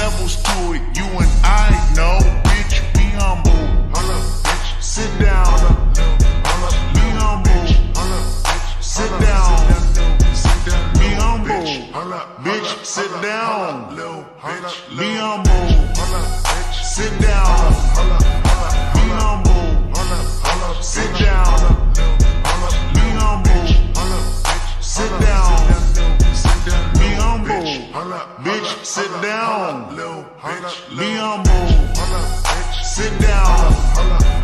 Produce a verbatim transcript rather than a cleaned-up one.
levels to it, you and I know. Bitch, be humble. Sit down. Be humble. Sit down. Be humble. Bitch, sit down. Be humble. Sit down. Be humble. Sit down. Be humble. Sit down. Be humble. Bitch, sit down. Be humble. Sit down.